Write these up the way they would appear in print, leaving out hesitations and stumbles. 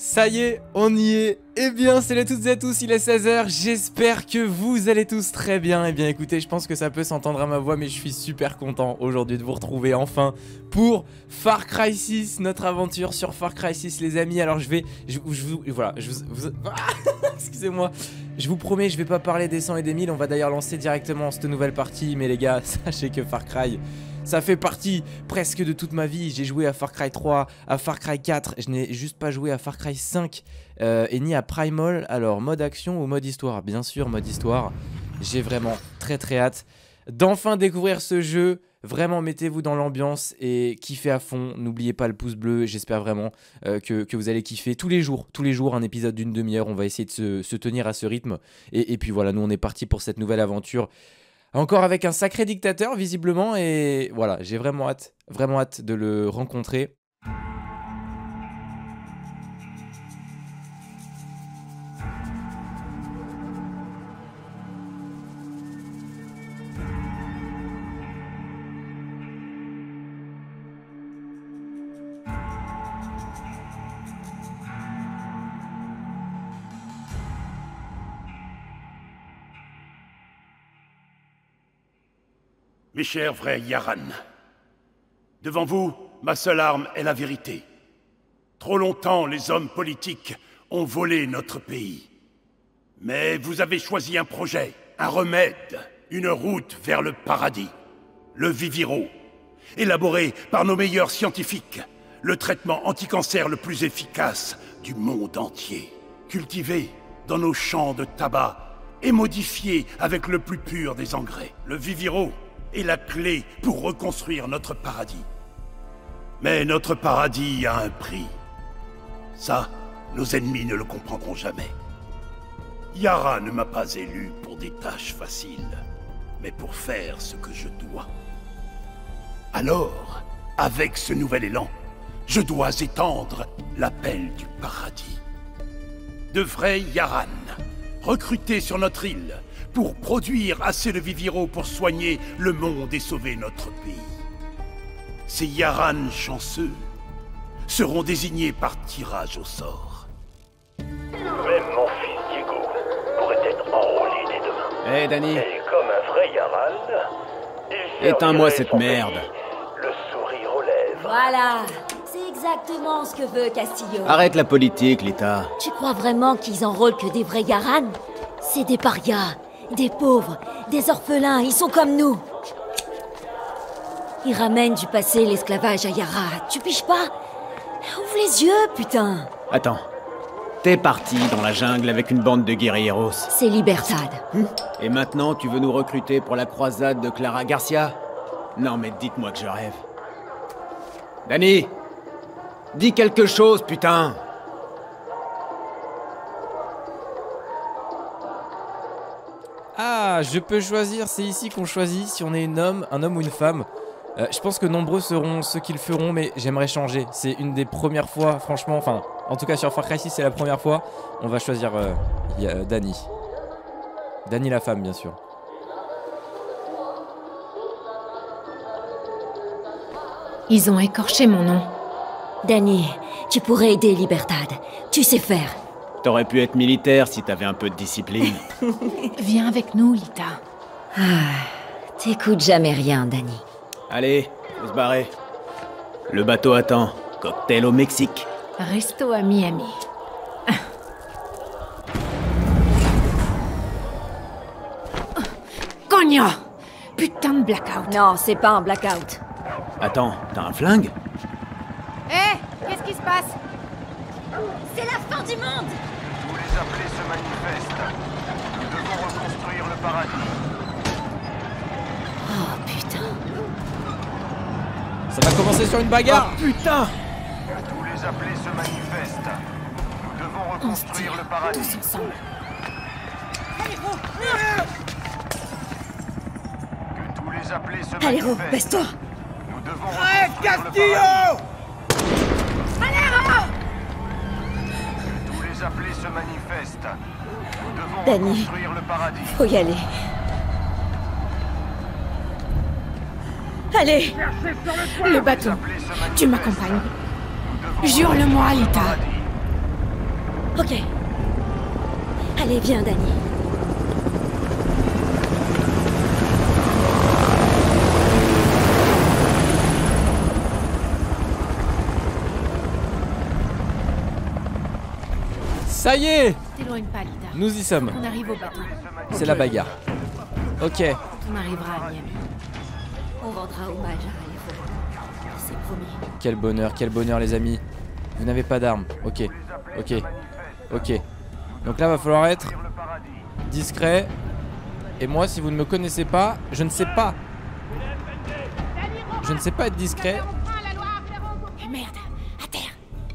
Ça y est, on y est. Eh bien, salut à toutes et à tous, il est 16 h, j'espère que vous allez tous très bien. Eh bien, écoutez, je pense que ça peut s'entendre à ma voix, mais je suis super content aujourd'hui de vous retrouver enfin pour Far Cry 6, notre aventure sur Far Cry 6, les amis. Alors, excusez-moi. Je vous promets, je vais pas parler des 100 et des 1000, on va d'ailleurs lancer directement cette nouvelle partie. Mais les gars, sachez que Far Cry, ça fait partie presque de toute ma vie. J'ai joué à Far Cry 3, à Far Cry 4, je n'ai juste pas joué à Far Cry 5 et ni à Primal. Alors mode action ou mode histoire? Bien sûr mode histoire. J'ai vraiment très hâte d'enfin découvrir ce jeu. Vraiment mettez-vous dans l'ambiance et kiffez à fond. N'oubliez pas le pouce bleu, j'espère vraiment que vous allez kiffer. Tous les jours un épisode d'une demi-heure. On va essayer de se tenir à ce rythme. Et puis voilà, nous on est parti pour cette nouvelle aventure. Encore avec un sacré dictateur visiblement, et voilà, j'ai vraiment hâte de le rencontrer. Mes chers frères Yaran, devant vous, ma seule arme est la vérité. Trop longtemps, les hommes politiques ont volé notre pays. Mais vous avez choisi un projet, un remède, une route vers le paradis. Le Viviro, élaboré par nos meilleurs scientifiques, le traitement anti-cancer le plus efficace du monde entier. Cultivé dans nos champs de tabac et modifié avec le plus pur des engrais. Le Viviro est la clé pour reconstruire notre paradis. Mais notre paradis a un prix. Ça, nos ennemis ne le comprendront jamais. Yara ne m'a pas élu pour des tâches faciles, mais pour faire ce que je dois. Alors, avec ce nouvel élan, je dois étendre l'appel du paradis. De vrais Yaran, recrutés sur notre île, pour produire assez de Viviro pour soigner le monde et sauver notre pays. Ces Yaran chanceux seront désignés par tirage au sort. Même mon fils Diego pourrait être enrôlé dès demain. Hé Danny. Et comme un vrai Yaran, il éteins-moi servirait cette son merde. pays, le sourire aux lèvres. Voilà, c'est exactement ce que veut Castillo. Arrête la politique, Lita. Tu crois vraiment qu'ils enrôlent que des vrais Yaran? C'est des parias, des pauvres, des orphelins, ils sont comme nous. Ils ramènent du passé l'esclavage à Yara, tu piges pas? Ouvre les yeux, putain. Attends. T'es parti dans la jungle avec une bande de guerrilleros. C'est Libertad. Et maintenant, tu veux nous recruter pour la croisade de Clara Garcia? Non mais dites-moi que je rêve. Danny! Dis quelque chose, putain! Ah, je peux choisir, c'est ici qu'on choisit si on est un homme ou une femme. Je pense que nombreux seront ceux qui le feront, mais j'aimerais changer. C'est une des premières fois, franchement, enfin, en tout cas sur Far Cry 6, c'est la première fois. On va choisir Danny. Danny la femme, bien sûr. Ils ont écorché mon nom. Danny, tu pourrais aider Libertad. Tu sais faire. T'aurais pu être militaire si t'avais un peu de discipline. Viens avec nous, Lita. T'écoutes jamais rien, Danny. Allez, faut se barrer. Le bateau attend. Cocktail au Mexique. Resto à Miami. Cogna! Putain de blackout. Non, c'est pas un blackout. Attends, t'as un flingue? Hé! Qu'est-ce qui se passe? C'est la fin du monde! Tous les appelés se manifestent. Nous devons reconstruire le paradis. Oh, putain. Ça va commencer sur une bagarre. Oh, putain! Tous les appelés se manifestent. Nous devons On se reconstruire tire le paradis. tous ensemble. Que tous les appelés se Allez, Ro, manifestent. baisse-toi. Nous devons reconstruire le paradis. Tous les appelés se manifestent. Nous devons Danny. reconstruire le paradis. Faut y aller. Allez! Le bateau. Tu m'accompagnes. Jure-le-moi, Lita. Ok. Allez, viens, Danny. Ça y est, T'éloigne pas, Lita. nous y sommes. On arrive au bateau. C'est la bagarre. Ok. On arrivera à Miami. On rendra hommage à Alejandro. C'est promis. Quel bonheur les amis. Vous n'avez pas d'armes. Ok, ok, ok. Donc là va falloir être discret. Et moi si vous ne me connaissez pas, je ne sais pas. Je ne sais pas être discret. Eh merde, à terre.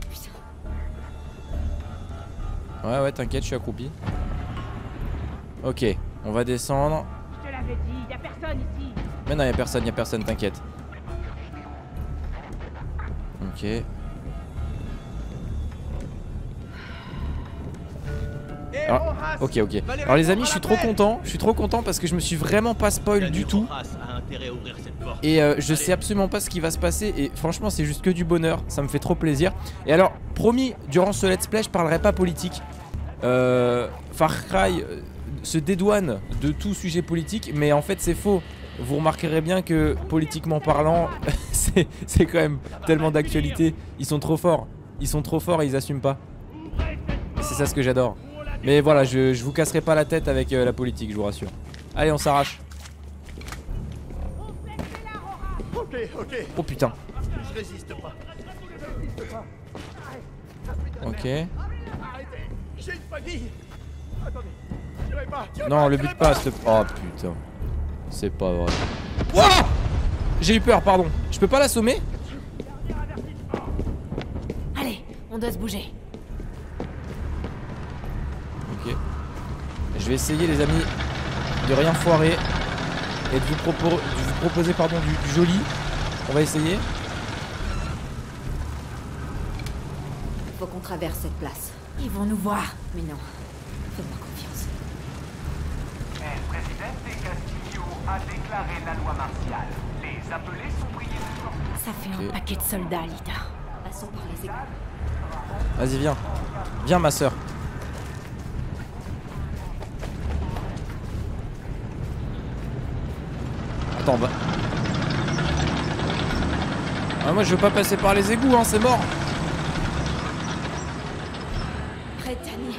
Ouais ouais t'inquiète je suis accroupi. Ok, on va descendre. Je te l'avais dit, y a personne ici. Mais non y a personne, t'inquiète. Ok. Alors, ok. Alors les amis, je suis trop content parce que je me suis vraiment pas spoil du tout. Et je sais absolument pas ce qui va se passer et franchement c'est juste que du bonheur, ça me fait trop plaisir. Et alors, promis, durant ce let's play je parlerai pas politique. Far Cry se dédouane de tout sujet politique, mais en fait c'est faux. Vous remarquerez bien que politiquement parlant, c'est quand même tellement d'actualité. Ils sont trop forts et ils assument pas. Et c'est ça ce que j'adore. Mais voilà, je vous casserai pas la tête avec la politique, je vous rassure. Allez, on s'arrache. Ok. Oh putain. Je résiste pas. Ok. Arrêtez. J'ai une famille. Attendez. Tirez pas. Non, le but pas. Oh putain. C'est pas vrai. Wouah! J'ai eu peur, pardon. Je peux pas l'assommer? Allez, on doit se bouger. Ok. Je vais essayer les amis de rien foirer et de vous proposer pardon, du joli. On va essayer. Faut qu'on traverse cette place. Ils vont nous voir. Mais non, fais-moi confiance. El Presidente Castillo a déclaré la loi martiale. Les appelés sont priés de sortir. Ça fait Ok. un paquet de soldats, Lita. Passons par les égouts. Vas-y, viens. Viens, ma soeur. Attends, bah. Ah, moi, je veux pas passer par les égouts, hein, c'est mort. Prête, Danny.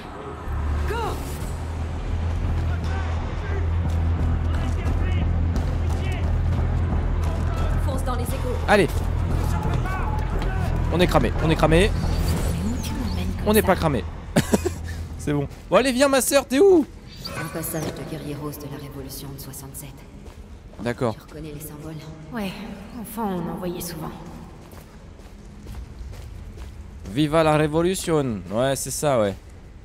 Fonce dans les égouts. Allez. On est cramé, Mais où tu m'emmènes comme On n'est ça pas cramé. C'est bon. Bon, allez, viens, ma soeur, t'es où? Un passage de guerrieros de la Révolution de 67. D'accord. Tu reconnais les symboles? Ouais, enfin on en voyait souvent. Viva la révolution. Ouais, c'est ça, ouais.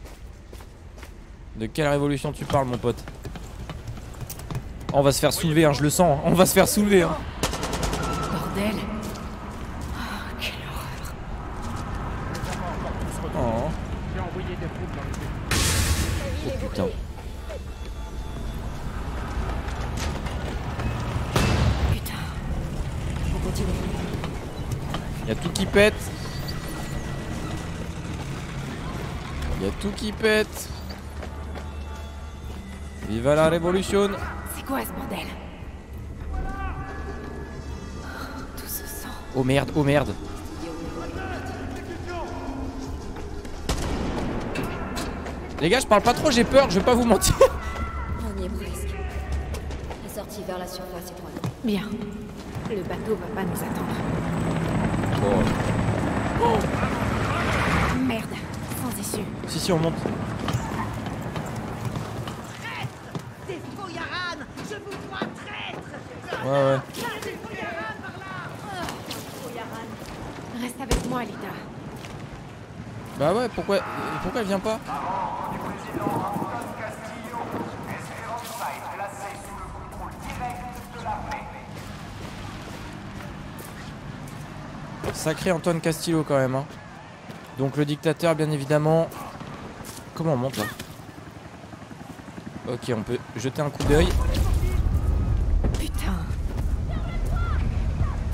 De quelle révolution tu parles, mon pote? Oh, on va se faire soulever, hein, je le sens. On va se faire soulever, hein. Bordel. Oh, quelle horreur. Oh, J'ai envoyé des troupes dans le oh putain. Putain. On continue. Y'a tout qui pète. Y'a tout qui pète. Viva la révolution. C'est quoi ce bordel? Tout ce sang. Oh merde, oh merde. Les gars, je parle pas trop, j'ai peur, je vais pas vous mentir. On y est presque. La sortie vers la surface est droite. Bien. Le bateau va pas nous attendre. Merde. Sans issue. Si, on monte. Ouais, ouais. Reste avec moi, Lita. Bah ouais, pourquoi elle vient pas? Sacré Antoine Castillo quand même, hein. Donc le dictateur, bien évidemment. Comment on monte là? Ok, on peut jeter un coup d'œil. Putain.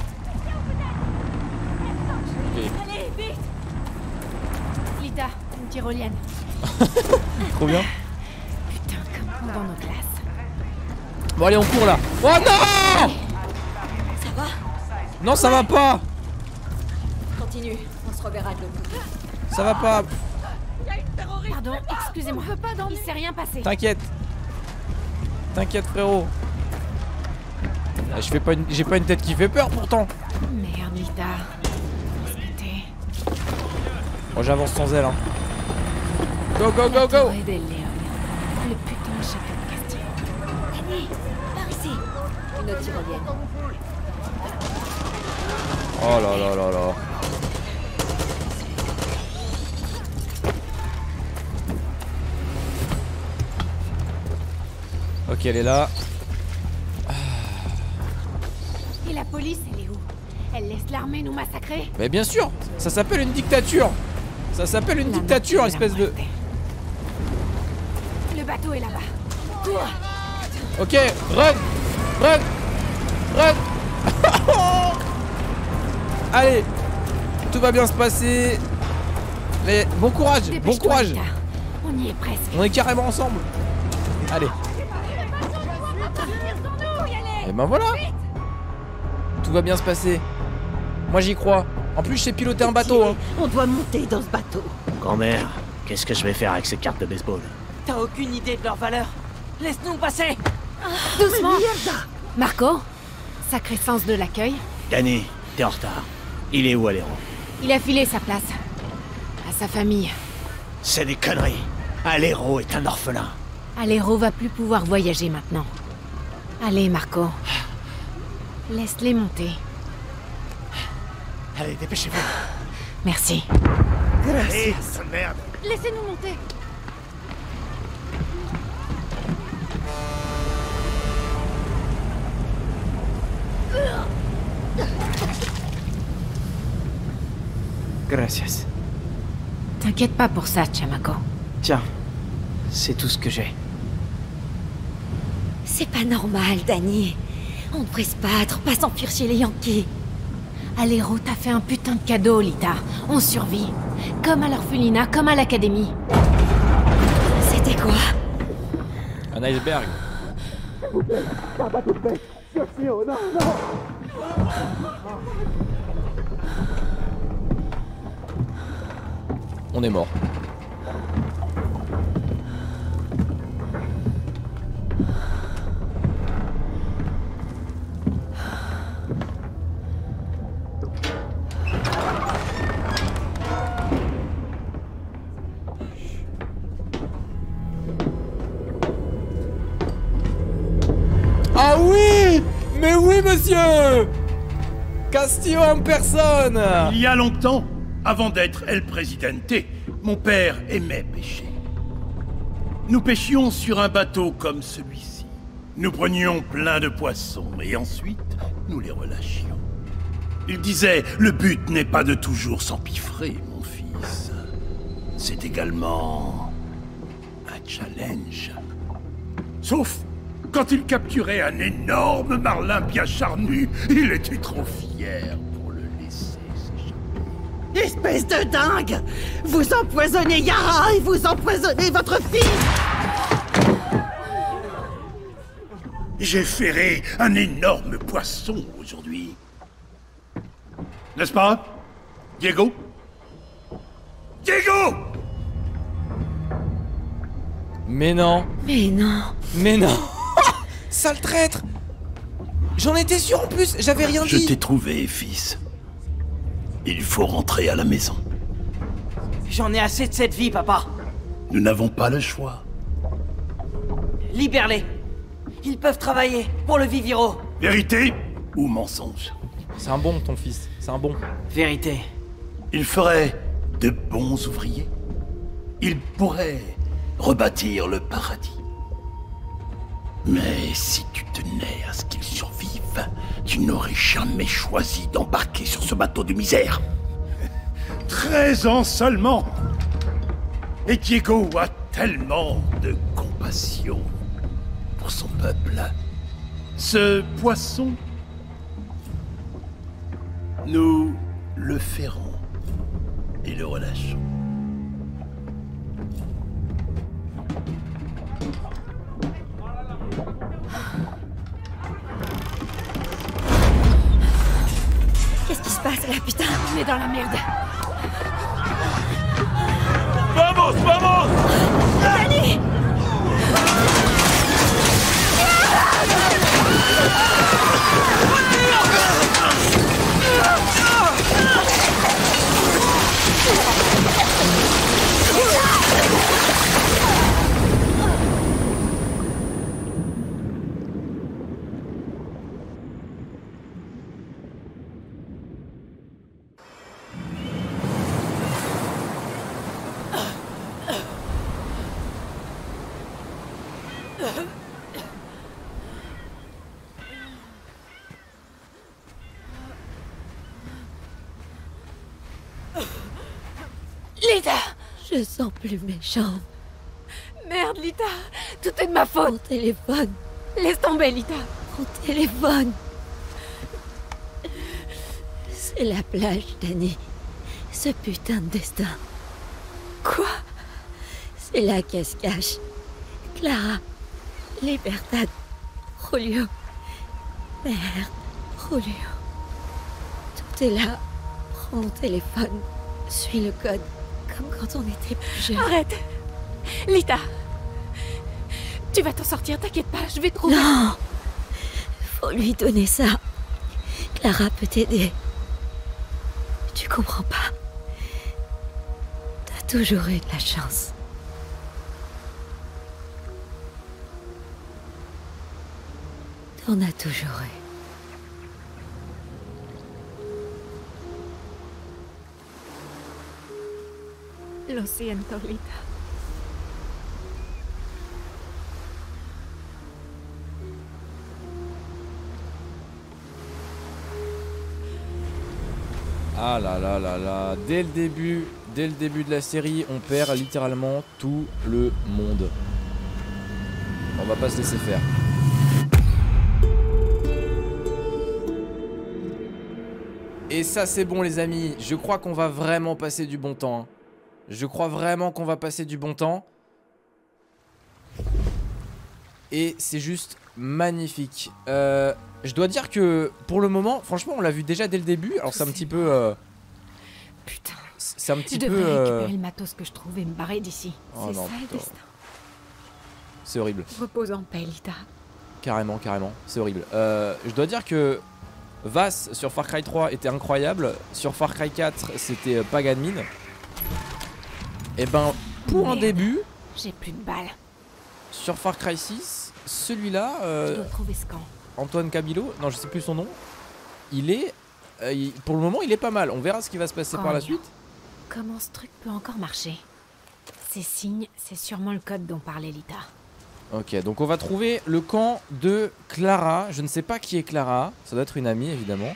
Ok. Lita, tyrolienne. Trop bien. Putain, comme dans nos classes. Bon allez on court là. Oh non! Ça va? Non ça va pas. Continue, on se reverra de l'autre côté. Ça va pas. Pardon, excusez-moi. Il s'est rien passé. T'inquiète. T'inquiète frérot. Ah, j'ai pas une tête qui fait peur pourtant. Merde, Lita. Respectez. Bon j'avance sans elle hein. Go go go go. Torre del Leone. Le putain de château de Castillo. Danny, par ici. Une autre tyrolienne. Oh là là là là. Ok elle est là. Et la police, elle est où? Elle laisse l'armée nous massacrer? Mais bien sûr. Ça s'appelle une dictature. Ça s'appelle une dictature espèce de... Le bateau est là-bas. Cours! Ok, run! Run! Run! Allez! Tout va bien se passer. Mais bon courage! Bon Dépêche-toi, courage! Lita. On y est presque. On est carrément ensemble. Allez. Et ben voilà! Tout va bien se passer. Moi j'y crois. En plus je sais piloter un bateau hein. On doit monter dans ce bateau. Grand-mère, qu'est-ce que je vais faire avec ces cartes de baseball? T'as aucune idée de leur valeur. Laisse-nous passer. Doucement! Marco? Sacré sens de l'accueil. Danny, t'es en retard. Il est où, Alero? Il a filé sa place. À sa famille. C'est des conneries. Alero est un orphelin. Alero va plus pouvoir voyager maintenant. Allez, Marco. Laisse-les monter. Allez, dépêchez-vous. Merci. Allez, merde. Laissez-nous monter. Gracias. T'inquiète pas pour ça, Chamako. Tiens, c'est tout ce que j'ai. C'est pas normal, Danny. On devrait se battre, pas s'enfuir chez les Yankees. Alero t'a fait un putain de cadeau, Lita. On survit. Comme à l'orphelinat, comme à l'académie. C'était quoi? Un iceberg. On est mort. Ah oui! Mais oui, monsieur! Castillo en personne! Il y a longtemps, avant d'être El Presidente, mon père aimait pêcher. Nous pêchions sur un bateau comme celui-ci. Nous prenions plein de poissons et ensuite nous les relâchions. Il disait, le but n'est pas de toujours s'empiffrer, mon fils. C'est également un challenge. Sauf quand il capturait un énorme marlin bien charnu, il était trop fier pour le laisser s'échapper. Espèce de dingue! Vous empoisonnez Yara et vous empoisonnez votre fille! J'ai ferré un énorme poisson aujourd'hui. N'est-ce pas, Diego? Diego! Mais non! Mais non. Mais non! Sale traître! J'en étais sûr en plus, j'avais rien Je dit! t'ai trouvé, fils. Il faut rentrer à la maison. J'en ai assez de cette vie, papa. Nous n'avons pas le choix. Libère-les. Ils peuvent travailler pour le Viviro. Vérité ou mensonge? C'est un bon ton fils, c'est un bon. Vérité. Ils feraient de bons ouvriers. Ils pourraient rebâtir le paradis. Mais si tu tenais à ce qu'ils survivent, tu n'aurais jamais choisi d'embarquer sur ce bateau de misère. 13 ans seulement. Et Diego a tellement de compassion pour son peuple. Ce poisson, nous le ferrons et le relâchons. Qu'est-ce qui se passe là, putain? On est dans la merde. Vamos, vamos! Dani! Lita! Je sens plus mes jambes. Merde, Lita! Tout est de ma faute! Mon téléphone. Laisse tomber, Lita! Mon téléphone. C'est la plage, Dani. Ce putain de destin. Quoi? C'est là qu'elle se cache. Clara. Libertad. Julio. Merde. Julio. Tout est là. Prends mon téléphone. Suis le code. Comme quand on était plus jeune. Arrête! Lita! Tu vas t'en sortir, t'inquiète pas, je vais trouver... Non! Faut lui donner ça. Clara peut t'aider. Tu comprends pas? T'as toujours eu de la chance. T'en as toujours eu. Lo siento, Lita. Ah là là là là, dès le début de la série, on perd littéralement tout le monde. On va pas se laisser faire. Et ça c'est bon les amis, je crois qu'on va vraiment passer du bon temps. Je crois vraiment qu'on va passer du bon temps. Et c'est juste magnifique. Je dois dire que pour le moment, franchement on l'a vu déjà dès le début. Alors c'est un petit peu... Putain. C'est un petit peu... Je devrais récupérer le matos que je trouve et me barrer d'ici. Oh c'est non, ça le putain. destin. C'est horrible. Repose en paix, Lita. Carrément, carrément. C'est horrible. Je dois dire que Vaas sur Far Cry 3 était incroyable. Sur Far Cry 4, c'était Pagan Min. Et ben, pour un début, j'ai plus de balles. sur Far Cry 6, celui-là, Je dois trouver ce camp. Antoine Cabilo, non je sais plus son nom, il est, pour le moment il est pas mal. On verra ce qui va se passer par la suite. Comment ce truc peut encore marcher? Ces signes, c'est sûrement le code dont parlait Lita. Ok, donc on va trouver le camp de Clara. Je ne sais pas qui est Clara, ça doit être une amie évidemment.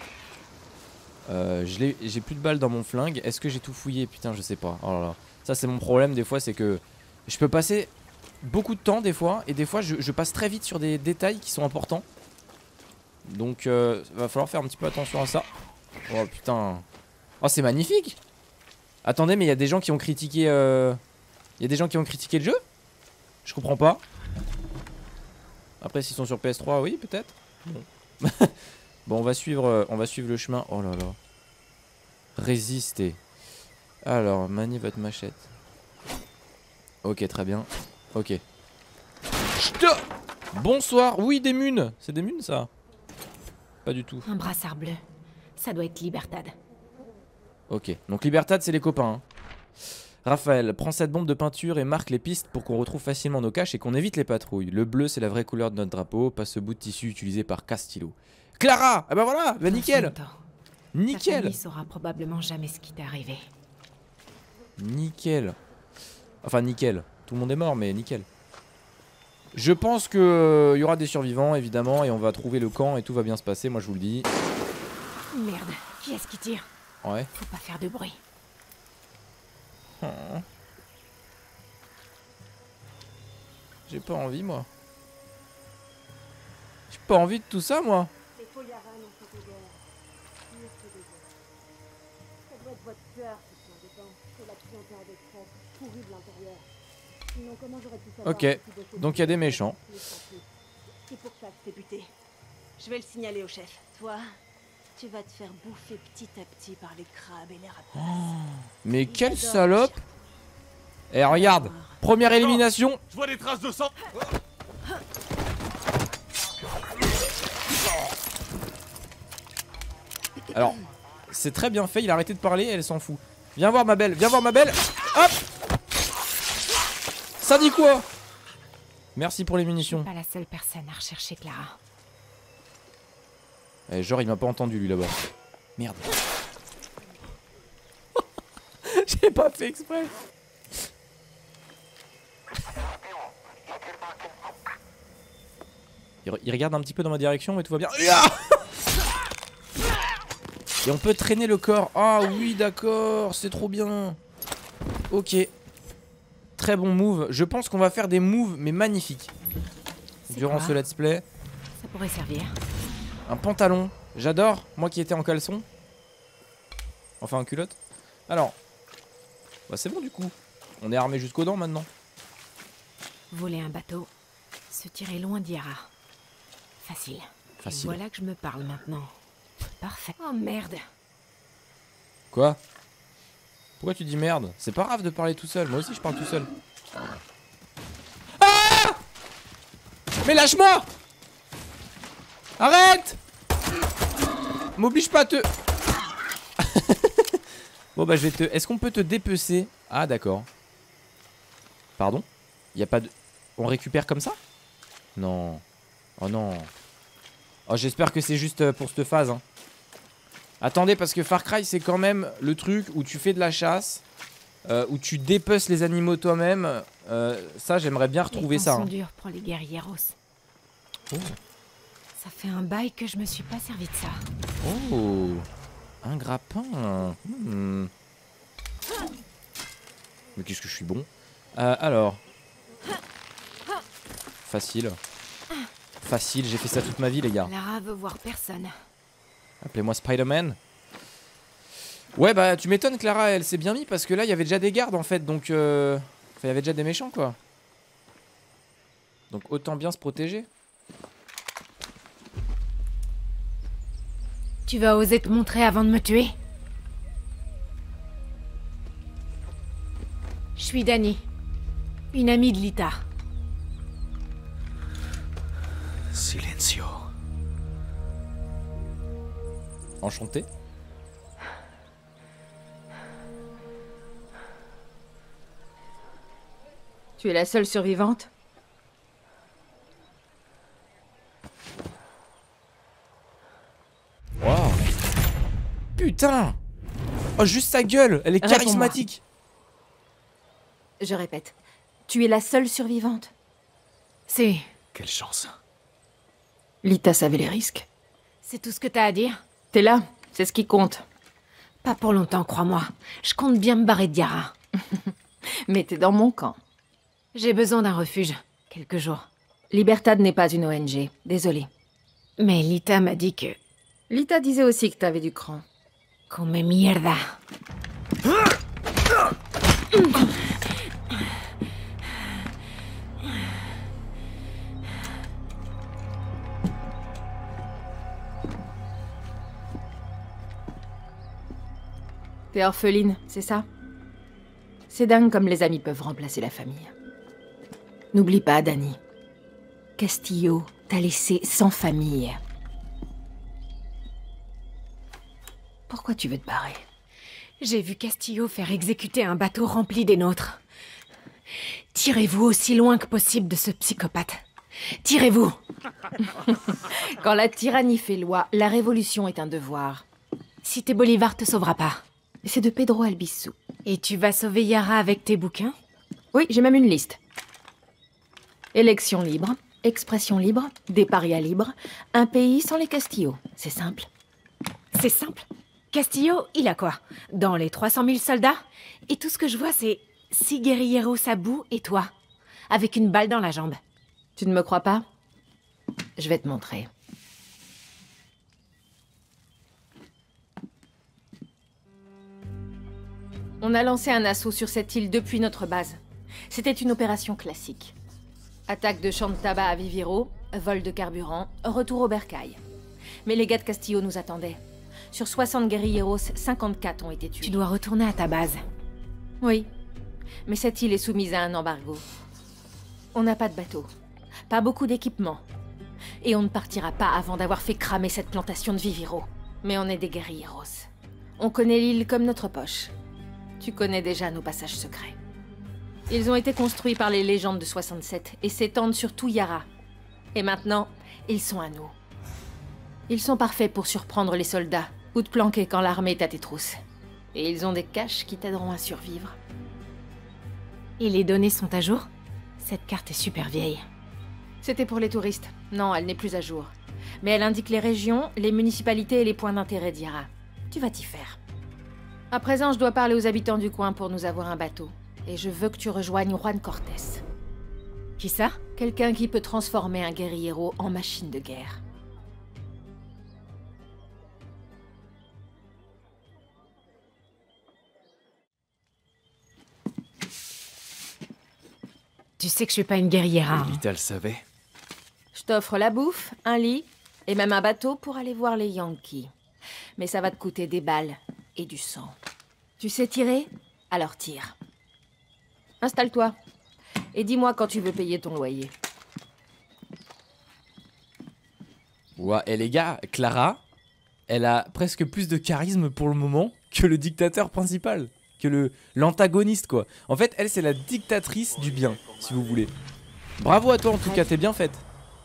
J'ai plus de balles dans mon flingue. Est-ce que j'ai tout fouillé? Putain, je sais pas. Oh là là. Ça c'est mon problème des fois, c'est que je peux passer beaucoup de temps des fois. Et des fois je passe très vite sur des détails qui sont importants. Donc va falloir faire un petit peu attention à ça. Oh putain. Oh c'est magnifique. Attendez, mais il y a des gens qui ont critiqué il y a des gens qui ont critiqué le jeu. Je comprends pas. Après s'ils sont sur PS3, oui peut-être. Bon. Bon on va suivre le chemin. Oh là là. Résister. Alors, manie votre machette. Ok, très bien. Ok. Ch'ta. Bonsoir. Oui, des munes. C'est des munes, ça? Pas du tout. Un brassard bleu. Ça doit être Libertad. Ok. Donc, Libertad, c'est les copains. Hein. Raphaël, prends cette bombe de peinture et marque les pistes pour qu'on retrouve facilement nos caches et qu'on évite les patrouilles. Le bleu, c'est la vraie couleur de notre drapeau, pas ce bout de tissu utilisé par Castillo. Clara! Ah bah voilà! Bah nickel! Nickel! Ta famille saura probablement jamais ce qui t'est arrivé. Nickel. Enfin nickel. Tout le monde est mort mais nickel. Je pense que y aura des survivants évidemment et on va trouver le camp et tout va bien se passer, moi je vous le dis. Merde, qui est-ce qui tire? Ouais. Faut pas faire de bruit. Oh. J'ai pas envie moi. J'ai pas envie de tout ça moi. Les Foliaran ont fait des guerres. Pire que des guerres. Ça doit être votre peur qui s'en dépend. C'est la clientèle des traîtres, pourrie de l'intérieur. Sinon, comment j'aurais pu savoir Ok, si tu bossais donc il y a des méchants. C'est pour ça que T'es buté. Je vais le signaler au chef. Toi, tu vas te faire bouffer petit à petit par les crabes et les rapaces. Mais quelle salope! Eh regarde, première élimination. Je vois des traces de sang. Alors, c'est très bien fait, il a arrêté de parler et elle s'en fout. Viens voir ma belle, viens voir ma belle. Hop! Ça dit quoi? Merci pour les munitions. Pas la seule personne à rechercher Clara. Eh, genre il m'a pas entendu lui là-bas. Merde. J'ai pas fait exprès. Il regarde un petit peu dans ma direction mais tout va bien. Et on peut traîner le corps. Ah oui d'accord, c'est trop bien. Ok. Très bon move. Je pense qu'on va faire des moves mais magnifiques durant ce let's play. Ça pourrait servir. Un pantalon. J'adore. Moi qui étais en caleçon. Enfin en culotte. Alors. Bah c'est bon du coup. On est armé jusqu'aux dents maintenant. Voler un bateau. Se tirer loin d'Yara. Facile. Facile. Et voilà que je me parle maintenant. Parfait. Oh merde. Quoi? Pourquoi tu dis merde? C'est pas grave de parler tout seul. Moi aussi je parle tout seul. Ah! Mais lâche-moi! Arrête! M'oblige pas à te... Bon bah je vais te... Est-ce qu'on peut te dépecer? Ah d'accord. Pardon? Y a pas de... On récupère comme ça? Non. Oh non. Oh j'espère que c'est juste pour cette phase hein. Attendez parce que Far Cry c'est quand même le truc où tu fais de la chasse, où tu dépeces les animaux toi-même. Ça j'aimerais bien retrouver ça. Les temps hein. sont durs pour les guerrieros. Oh. Ça fait un bail que je me suis pas servi de ça. Oh, un grappin. Hmm. Mais qu'est-ce que je suis bon. Alors. Facile. Facile, j'ai fait ça toute ma vie les gars. Lara veut voir personne. Appelez-moi Spider-Man. Ouais bah tu m'étonnes Clara, elle s'est bien mis parce que là il y avait déjà des gardes en fait. Donc enfin il y avait déjà des méchants quoi. Donc autant bien se protéger. Tu vas oser te montrer avant de me tuer? Je suis Dani, une amie de Lita. Silencio. Enchanté. Tu es la seule survivante? Wow. Putain. Oh juste sa gueule, elle est charismatique. Je répète, tu es la seule survivante? C'est... Quelle chance. Lita savait les risques. C'est tout ce que t'as à dire? T'es là, c'est ce qui compte. Pas pour longtemps, crois-moi. Je compte bien me barrer de Yara. Mais t'es dans mon camp. J'ai besoin d'un refuge. Quelques jours. Libertad n'est pas une ONG, désolée. Mais Lita m'a dit que... Lita disait aussi que t'avais du cran. Come mierda. T'es orpheline, c'est ça? C'est dingue comme les amis peuvent remplacer la famille. N'oublie pas, Dani. Castillo t'a laissé sans famille. Pourquoi tu veux te barrer? J'ai vu Castillo faire exécuter un bateau rempli des nôtres. Tirez-vous aussi loin que possible de ce psychopathe. Tirez-vous! Quand la tyrannie fait loi, la révolution est un devoir. Cité Bolivar te sauvera pas. C'est de Pedro Albizu. Et tu vas sauver Yara avec tes bouquins? Oui, j'ai même une liste. Élection libre, expression libre, des parias libres, un pays sans les Castillo. C'est simple. C'est simple. Castillo, il a quoi? Dans les 300 000 soldats? Et tout ce que je vois, c'est 6 guerrilleros à bout et toi, avec une balle dans la jambe. Tu ne me crois pas? Je vais te montrer. On a lancé un assaut sur cette île depuis notre base. C'était une opération classique. Attaque de champ de tabac à Viviro, vol de carburant, retour au bercail. Mais les gars de Castillo nous attendaient. Sur 60 guerrilleros, 54 ont été tués. Tu dois retourner à ta base. Oui. Mais cette île est soumise à un embargo. On n'a pas de bateau. Pas beaucoup d'équipement. Et on ne partira pas avant d'avoir fait cramer cette plantation de Viviro. Mais on est des guerrilleros. On connaît l'île comme notre poche. Tu connais déjà nos passages secrets. Ils ont été construits par les légendes de 67 et s'étendent sur tout Yara. Et maintenant, ils sont à nous. Ils sont parfaits pour surprendre les soldats ou te planquer quand l'armée est à tes trousses. Et ils ont des caches qui t'aideront à survivre. Et les données sont à jour? Cette carte est super vieille. C'était pour les touristes. Non, elle n'est plus à jour. Mais elle indique les régions, les municipalités et les points d'intérêt d'Yara. Tu vas t'y faire. À présent, je dois parler aux habitants du coin pour nous avoir un bateau. Et je veux que tu rejoignes Juan Cortés. Qui ça? Quelqu'un qui peut transformer un guerriero en machine de guerre. Tu sais que je suis pas une guerriera. Lita le savait. Je t'offre la bouffe, un lit, et même un bateau pour aller voir les Yankees. Mais ça va te coûter des balles et du sang. Tu sais tirer? Alors tire. Installe-toi. Et dis-moi quand tu veux payer ton loyer. Ouais, et les gars, Clara, elle a presque plus de charisme pour le moment que le dictateur principal. Que l'antagoniste, quoi. En fait, elle, c'est la dictatrice du bien, si vous voulez. Bravo à toi, en tout cas, t'es bien faite.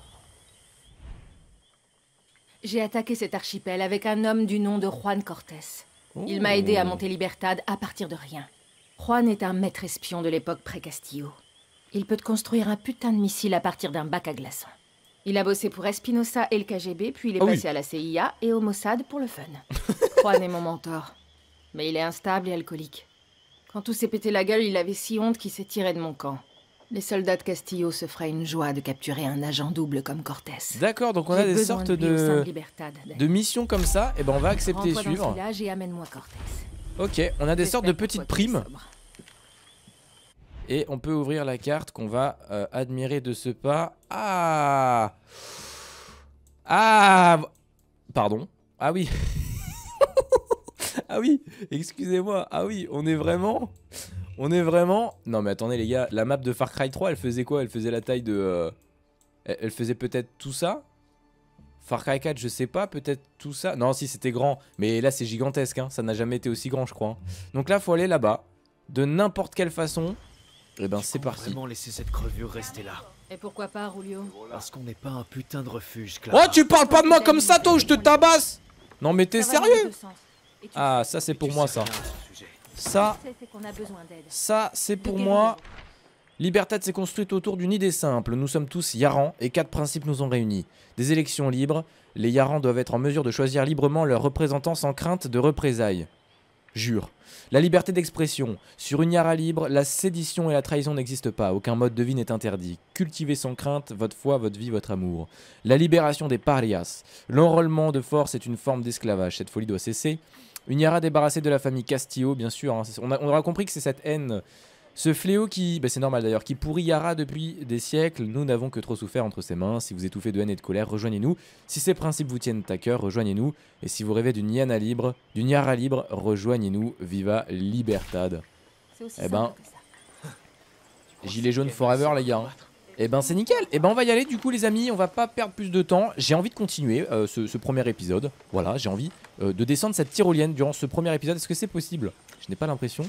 J'ai attaqué cet archipel avec un homme du nom de Juan Cortés. Il m'a aidé à monter Libertad à partir de rien. Juan est un maître espion de l'époque pré-Castillo. Il peut te construire un putain de missile à partir d'un bac à glaçons. Il a bossé pour Espinosa et le KGB, puis il est passé à la CIA et au Mossad pour le fun. Juan est mon mentor. Mais il est instable et alcoolique. Quand tout s'est pété la gueule, il avait si honte qu'il s'est tiré de mon camp. Les soldats de Castillo se feraient une joie de capturer un agent double comme Cortés. D'accord, donc on a des sortes de missions comme ça, et ben on va accepter et suivre. Et amène-moi Cortés. Ok, on a des sortes de petites primes. Et on peut ouvrir la carte qu'on va admirer de ce pas. Ah, pardon. Ah oui. Ah oui, excusez-moi. Ah oui, on est vraiment... Non mais attendez les gars, la map de Far Cry 3, elle faisait quoi? Elle faisait la taille de... Elle faisait peut-être tout ça? Far Cry 4, je sais pas, peut-être tout ça? Non, si, c'était grand. Mais là, c'est gigantesque, hein. Ça n'a jamais été aussi grand, je crois. Donc là, faut aller là-bas. De n'importe quelle façon. Et ben, c'est parti. Vraiment laisser cette crevure rester là. Et pourquoi pas, Julio? Parce qu'on n'est pas un putain de refuge, Clara. Oh, tu parles pas de moi comme ça, toi, ou je te tabasse? Non mais t'es sérieux? Ah, ça c'est pour moi, ça. Ça c'est pour moi. Libertad s'est construite autour d'une idée simple. Nous sommes tous Yarans et 4 principes nous ont réunis. Des élections libres. Les Yarans doivent être en mesure de choisir librement leurs représentants sans crainte de représailles. Jure. La liberté d'expression. Sur une Yara libre, la sédition et la trahison n'existent pas. Aucun mode de vie n'est interdit. Cultivez sans crainte votre foi, votre vie, votre amour. La libération des parias. L'enrôlement de force est une forme d'esclavage. Cette folie doit cesser. Une Yara débarrassée de la famille Castillo, bien sûr. Hein. On aura compris que c'est cette haine, ce fléau qui, c'est normal d'ailleurs, qui pourrit Yara depuis des siècles. Nous n'avons que trop souffert entre ses mains. Si vous étouffez de haine et de colère, rejoignez-nous. Si ces principes vous tiennent à cœur, rejoignez-nous. Et si vous rêvez d'une Yara libre, rejoignez-nous. Viva Libertad. Eh ben, gilet jaune forever, les gars. Eh ben, c'est nickel. Eh ben, on va y aller du coup, les amis. On va pas perdre plus de temps. J'ai envie de continuer ce premier épisode. Voilà, j'ai envie de descendre cette tyrolienne durant ce premier épisode. Est-ce que c'est possible? Je n'ai pas l'impression.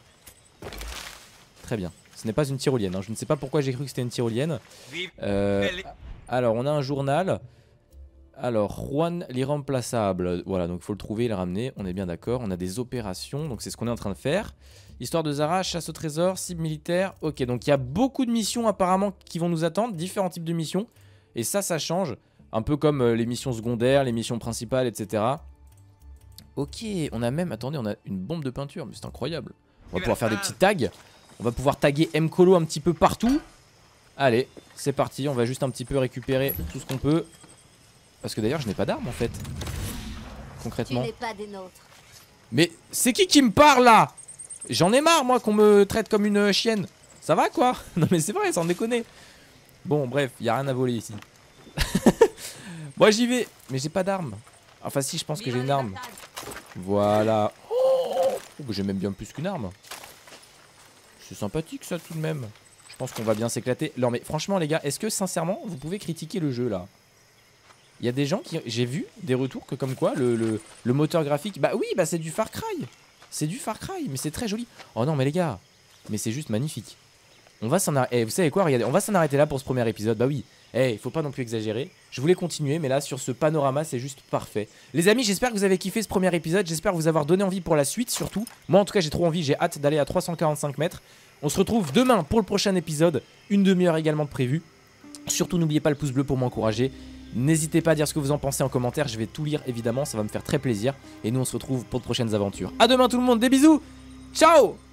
Très bien. Ce n'est pas une tyrolienne. Hein. Je ne sais pas pourquoi j'ai cru que c'était une tyrolienne. Alors, on a un journal. Alors, Juan l'irremplaçable. Voilà, donc il faut le trouver et le ramener. On est bien d'accord. On a des opérations. Donc, c'est ce qu'on est en train de faire. Histoire de Zara, chasse au trésor, cible militaire. Ok, donc il y a beaucoup de missions apparemment qui vont nous attendre. Différents types de missions. Et ça change. Un peu comme les missions secondaires, les missions principales, etc. Ok, on a même... Attendez, on a une bombe de peinture. Mais c'est incroyable. On va pouvoir faire des petits tags. On va pouvoir taguer Mkolo un petit peu partout. Allez, c'est parti. On va juste un petit peu récupérer tout ce qu'on peut. Parce que d'ailleurs, je n'ai pas d'armes en fait. Concrètement. Tu n'es pas des nôtres. Mais c'est qui me parle là? J'en ai marre moi qu'on me traite comme une chienne. Ça va quoi? Non mais c'est vrai, sans déconner. Bon bref, y a rien à voler ici. Moi j'y vais, mais j'ai pas d'arme. Enfin si, je pense que j'ai une arme. Voilà. Oh, j'ai même bien plus qu'une arme. C'est sympathique ça tout de même. Je pense qu'on va bien s'éclater. Non mais franchement les gars, est-ce que sincèrement vous pouvez critiquer le jeu là? Il y a des gens qui... J'ai vu des retours que comme quoi le moteur graphique... Bah oui, bah c'est du Far Cry. C'est du Far Cry, mais c'est très joli. Oh non mais les gars, mais c'est juste magnifique. On va s'en arrêter... vous savez quoi, regardez, on va s'en arrêter là pour ce premier épisode. Bah oui, faut pas non plus exagérer. Je voulais continuer, mais là sur ce panorama c'est juste parfait. Les amis, j'espère que vous avez kiffé ce premier épisode. J'espère vous avoir donné envie pour la suite surtout. Moi en tout cas j'ai trop envie, j'ai hâte d'aller à 345 mètres. On se retrouve demain pour le prochain épisode. Une demi-heure également de prévu. Surtout n'oubliez pas le pouce bleu pour m'encourager. N'hésitez pas à dire ce que vous en pensez en commentaire, je vais tout lire évidemment, ça va me faire très plaisir. Et nous on se retrouve pour de prochaines aventures. A demain tout le monde, des bisous. Ciao.